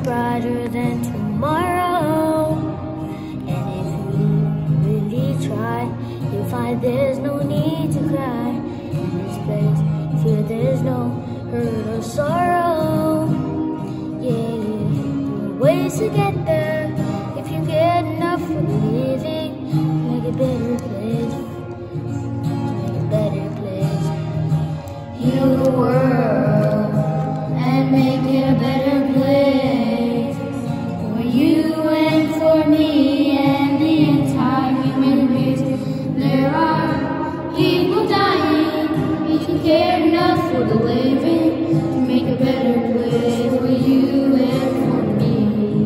brighter than tomorrow. And if you really try, you'll find there's no need to cry. In this place, fear there's no hurt or sorrow. Yeah, there are ways to get there. If you get enough for the living, make a better place. Make a better place. Heal the world and make it a better place for you and for me and the entire human race. There are people dying. If you care enough for the living, to make a better place for you and for me.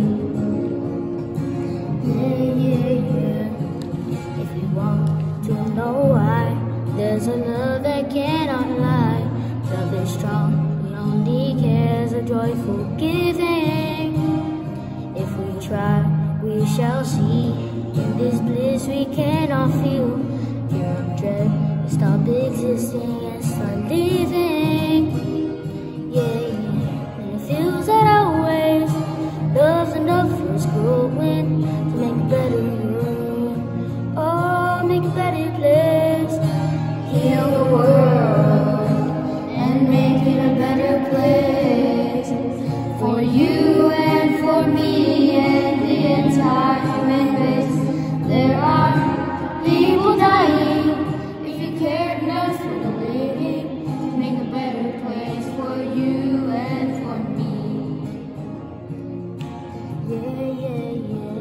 Yeah, yeah, yeah. If you want to know why, there's a love that cannot lie. Love is strong, it only cares a joyful giving. If we try, we shall see. In this bliss we cannot feel. Fear and dread, we stop existing and start living. Yeah, yeah. And it feels that always love's enough for us growing to make a better world. Oh, make a better place. Heal the world and make it a better place for you and for me and the entire human race. There are people dying. If you care enough for the living, make a better place for you and for me. Yeah, yeah, yeah.